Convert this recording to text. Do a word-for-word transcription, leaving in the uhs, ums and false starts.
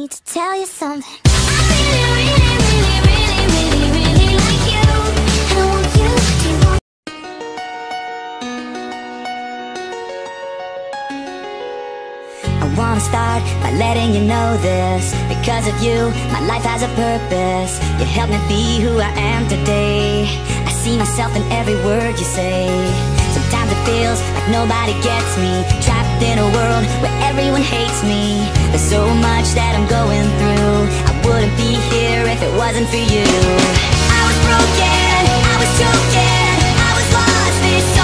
need to tell you something. I really, really, really, really, really, really like you, and I want you to want. I wanna start by letting you know this. Because of you, my life has a purpose. You helped me be who I am today. I see myself in every word you say. Sometimes it feels like nobody gets me, trapped in a world where everyone hates me. There's so much that I'm going through. I wouldn't be here if it wasn't for you. I was broken, I was choking, I was lost this